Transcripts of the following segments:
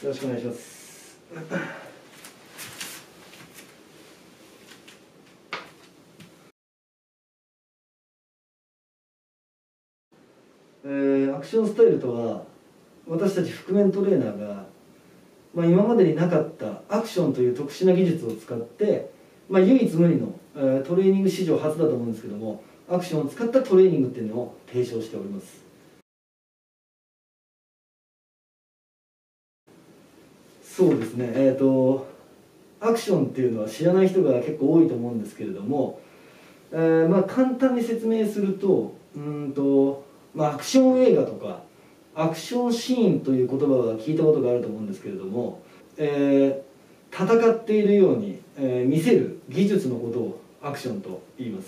よろしくお願いします。アクションスタイルとは、私たち覆面トレーナーが、今までになかったアクションという特殊な技術を使って、唯一無二の、トレーニング史上初だと思うんですけども、アクションを使ったトレーニングっていうのを提唱しております。そうですね、アクションっていうのは知らない人が結構多いと思うんですけれども、簡単に説明すると、アクション映画とかアクションシーンという言葉は聞いたことがあると思うんですけれども、戦っているように、見せる技術のことをアクションと言います。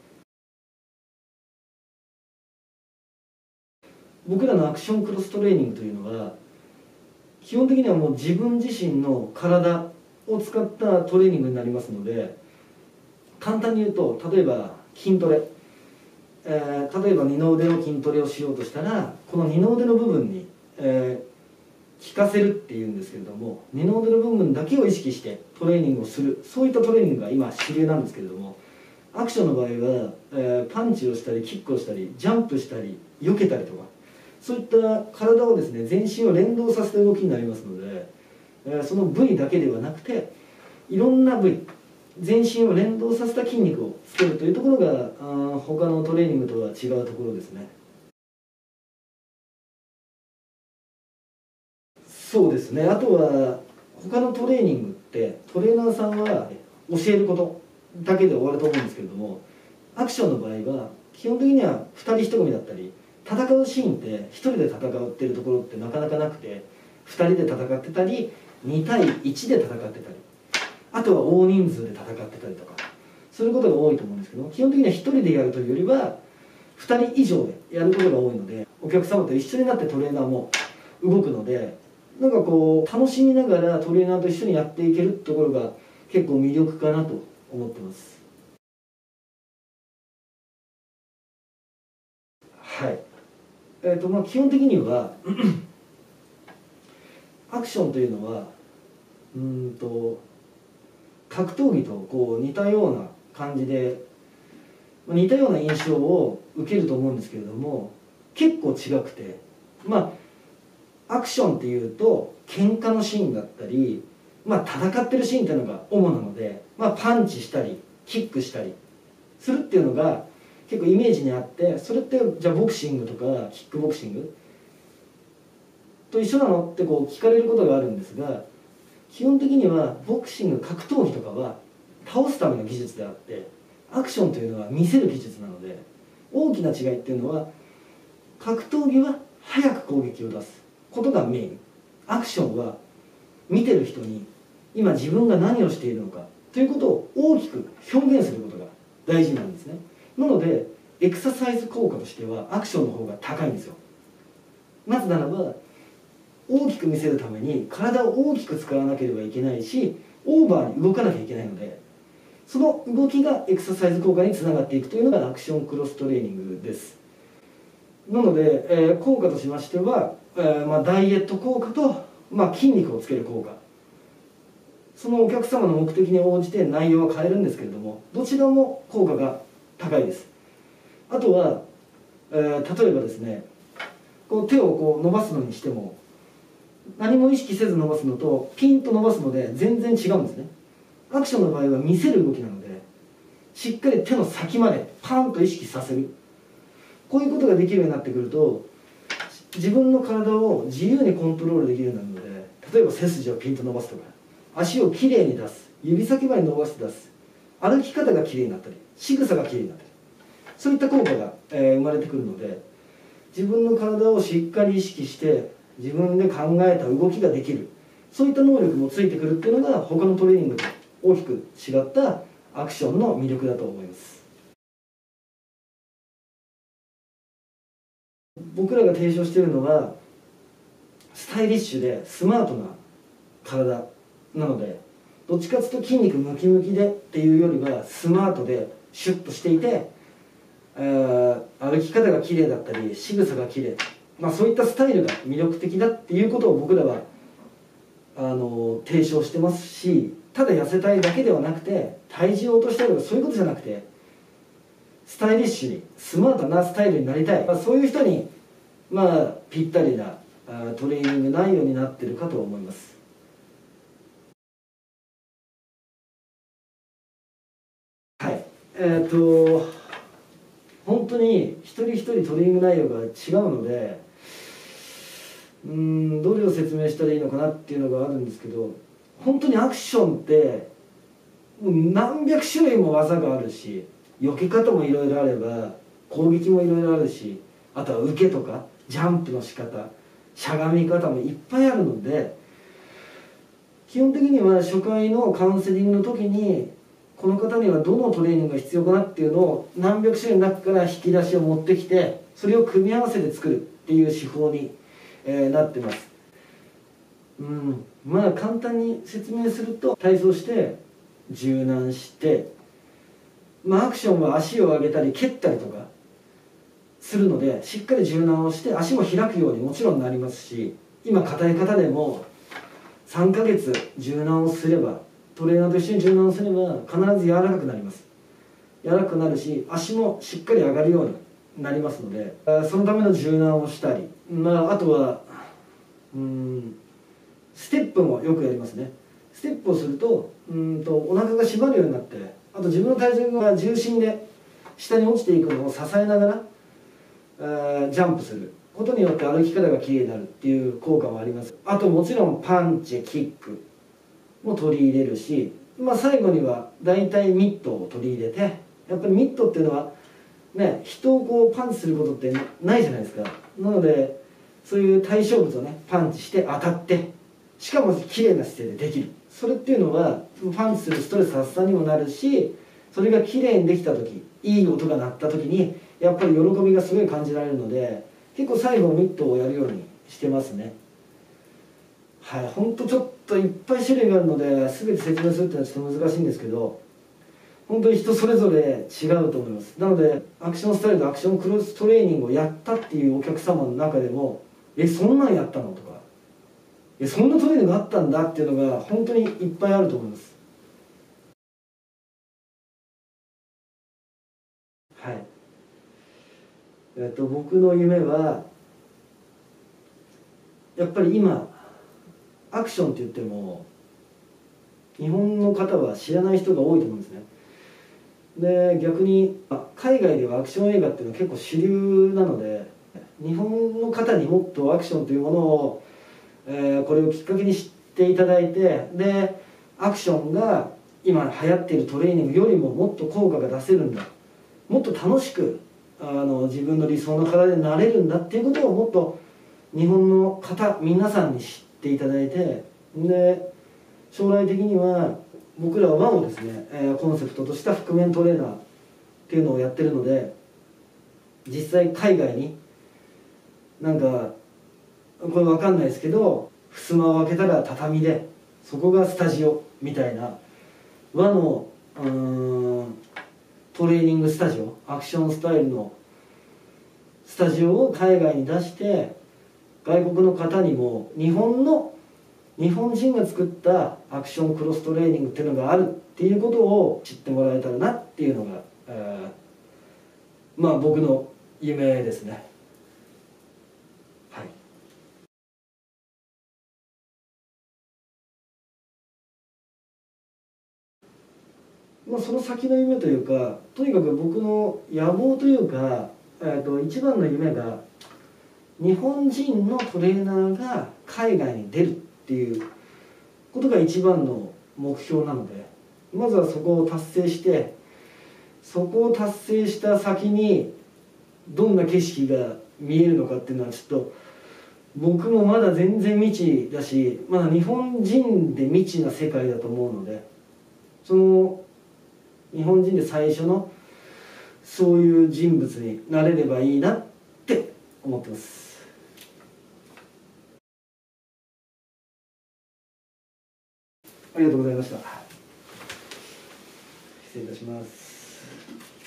僕らのアクションクロストレーニングというのは基本的にはもう自分自身の体を使ったトレーニングになりますので、簡単に言うと、例えば筋トレ、例えば二の腕の筋トレをしようとしたら、この二の腕の部分に、効かせるっていうんですけれども、二の腕の部分だけを意識してトレーニングをする、そういったトレーニングが今主流なんですけれども、アクションの場合は、パンチをしたりキックをしたりジャンプしたり避けたりとか、そういった体をですね、全身を連動させた動きになりますので、その部位だけではなくていろんな部位、全身を連動させた筋肉をつけるというところが他のトレーニングとは違うところですね。そうですね、あとは他のトレーニングってトレーナーさんは教えることだけで終わると思うんですけれども、アクションの場合は基本的には2人1組だったり、戦うシーンって1人で戦ってるところってなかなかなくて、2人で戦ってたり2対1で戦ってたり、あとは大人数で戦ってたりとか、そういうことが多いと思うんですけども、基本的には1人でやるというよりは2人以上でやることが多いので、お客様と一緒になってトレーナーも動くので、なんかこう楽しみながらトレーナーと一緒にやっていけるところが結構魅力かなと思ってます。はい。基本的にはアクションというのは格闘技とこう似たような感じで、似たような印象を受けると思うんですけれども、結構違くて、アクションっていうと喧嘩のシーンだったり、戦ってるシーンっていうのが主なので、パンチしたりキックしたりするっていうのが結構イメージにあって、それってじゃあボクシングとかキックボクシングと一緒なのってこう聞かれることがあるんですが、基本的にはボクシング、格闘技とかは倒すための技術であって、アクションというのは見せる技術なので、大きな違いっていうのは、格闘技は早く攻撃を出すことがメイン、アクションは見てる人に今自分が何をしているのかということを大きく表現することが大事なんですね。なのでエクササイズ効果としてはアクションの方が高いんですよ。なぜならば大きく見せるために体を大きく使わなければいけないし、オーバーに動かなきゃいけないので、その動きがエクササイズ効果につながっていくというのがアクションクロストレーニングです。なので、効果としましては、ダイエット効果と、筋肉をつける効果、そのお客様の目的に応じて内容は変えるんですけれども、どちらも効果が高いです。あとは、例えばですね、こう手をこう伸ばすのにしても、何も意識せず伸ばすのとピンと伸ばすので全然違うんですね。アクションの場合は見せる動きなので、しっかり手の先までパンと意識させる、こういうことができるようになってくると、自分の体を自由にコントロールできるようになるので、例えば背筋をピンと伸ばすとか、足をきれいに出す、指先まで伸ばして出す、歩き方がきれいになったり仕草がきれいになったり、そういった効果が、生まれてくるので、自分の体をしっかり意識して自分で考えた動きができる、そういった能力もついてくるっていうのが他のトレーニングと大きく違ったアクションの魅力だと思います。僕らが提唱しているのはスタイリッシュでスマートな体なので、どっちかというと筋肉ムキムキでっていうよりはスマートでシュッとしていて、歩き方が綺麗だったり仕草が綺麗、そういったスタイルが魅力的だっていうことを僕らは提唱してますし、ただ痩せたいだけではなくて体重を落としたいとかそういうことじゃなくて、スタイリッシュにスマートなスタイルになりたい、そういう人にぴったりなトレーニング内容になってるかと思います。はい、本当に一人一人トレーニング内容が違うので、どれを説明したらいいのかなっていうのがあるんですけど、本当にアクションってもう何百種類も技があるし、避け方もいろいろあれば攻撃もいろいろあるし、あとは受けとかジャンプの仕方、しゃがみ方もいっぱいあるので、基本的には初回のカウンセリングの時にこの方にはどのトレーニングが必要かなっていうのを何百種類の中から引き出しを持ってきて、それを組み合わせて作るっていう手法に、なってます。簡単に説明すると、体操して柔軟して、アクションは足を上げたり蹴ったりとかするので、しっかり柔軟をして足も開くようにもちろんなりますし、今硬い方でも3ヶ月柔軟をすれば、トレーナーと一緒に柔軟をすれば必ず柔らかくなります。柔らかくなるし、足もしっかり上がるようになりますので、そのための柔軟をしたり、あとはステップもよくやりますね。ステップをするとお腹が締まるようになって、あと自分の体重が重心で下に落ちていくのを支えながらジャンプすることによって歩き方がきれいになるっていう効果もあります。あともちろんパンチキックも取り入れるし、最後には大体ミットを取り入れて、やっぱりミットっていうのはね、人をこうパンチすることってないじゃないですか。なのでそういう対象物をねパンチして当たって、しかも綺麗な姿勢でできる、それっていうのはパンチするストレス発散にもなるし、それが綺麗にできた時、いい音が鳴った時にやっぱり喜びがすごい感じられるので、結構最後ミットをやるようにしてますね。はい、ほんとちょっといっぱい種類があるので全て説明するっていうのはちょっと難しいんですけど、本当に人それぞれ違うと思います。なのでアクションスタイルとアクションクロストレーニングをやったっていうお客様の中でも「そんなんやったの?」とか「そんなトレーニングがあったんだ」っていうのが本当にいっぱいあると思います。はい、僕の夢はやっぱり今アクションって言っても日本の方は知らない人が多いと思うんですね。で逆に海外ではアクション映画っていうのは結構主流なので、日本の方にもっとアクションというものを、これをきっかけに知っていただいて、でアクションが今流行っているトレーニングよりももっと効果が出せるんだ、もっと楽しく自分の理想の体になれるんだっていうことをもっと日本の方皆さんに知っていただいて、で将来的には僕らは和をですね、コンセプトとした覆面トレーナーっていうのをやってるので、実際海外になんかこれ分かんないですけど、襖を開けたら畳でそこがスタジオみたいな和のトレーニングスタジオ、アクションスタイルのスタジオを海外に出して、外国の方にも日本人が作ったアクションクロストレーニングっていうのがあるっていうことを知ってもらえたらなっていうのが、僕の夢ですね。はい、その先の夢というか、とにかく僕の野望というか、一番の夢が日本人のトレーナーが海外に出るっていうことが一番の目標なので、まずはそこを達成して、そこを達成した先にどんな景色が見えるのかっていうのはちょっと僕もまだ全然未知だし、まだ日本人で未知な世界だと思うので、その日本人で最初のそういう人物になれればいいなって思ってます。ありがとうございました。失礼いたします。